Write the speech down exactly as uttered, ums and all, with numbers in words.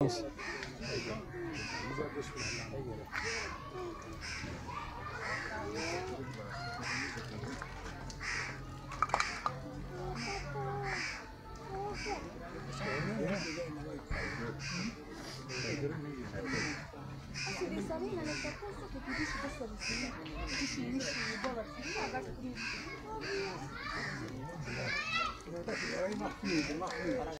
devi salire nel percorso che ti dici questo è di sinistra, dici unisci buona sinistra,